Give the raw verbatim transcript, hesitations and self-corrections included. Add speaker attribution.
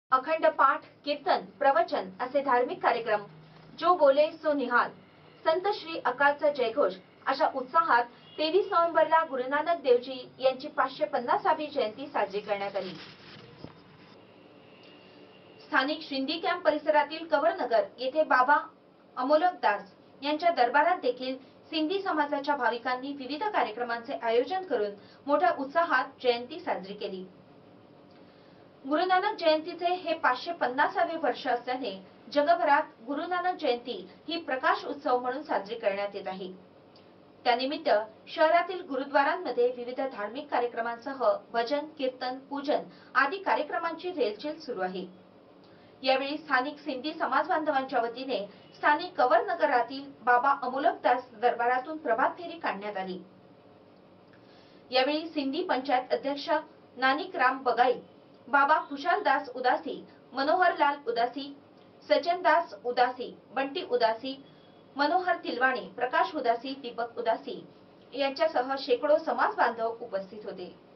Speaker 1: अखंड पाठ, कीर्तन, प्रवचन असे धार्मिक कार्यक्रम, जो बोले सो निहाल, संत श्री अकालचा जयघोष अशा उत्साहात तेवीस नोव्हेंबरला गुरुनानक देवजी यांची पाचशे पन्नासावी जयंती साजरी करण्यात आली। स्थानिक शिंदी कॅम्प परिसरातील कवरनगर येथे बाबा अमोलक दास यांच्या दरबारात देखील सिंधी समाजाच्या भाविकांनी विविध कार्यक्रमांचे आयोजन करून मोठ्या उत्साहात जयंती साजरी केली। गुरुनानक जयंतीचे हे पाचशे पन्नासावे वर्ष असल्याने जगभरात गुरुनानक जयंती ही प्रकाश उत्सव म्हणून साजरी करण्यात येत आहे। त्यानिमित्त शहरातील गुरुद्वारांमध्ये विविध धार्मिक कार्यक्रमांसह भजन, कीर्तन, पूजन आदी कार्यक्रमांची रेलचेल सुरू आहे। यावेळी स्थानिक सिंधी समाज बांधवांच्या वतीने स्थानिक कवरनगरातील बाबा अमोलकदास दरबारातून प्रभात फेरी काढण्यात आली। यावेळी सिंधी पंचायत अध्यक्ष नानिक राम बगाई, बाबा खुशालदास उदासी, मनोहरलाल उदासी, सज्जनदास उदासी, बंटी उदासी, मनोहर तिलवाणी, प्रकाश उदासी, दीपक उदासी यांच्यासह शेकडो समाज बांधव उपस्थित होते।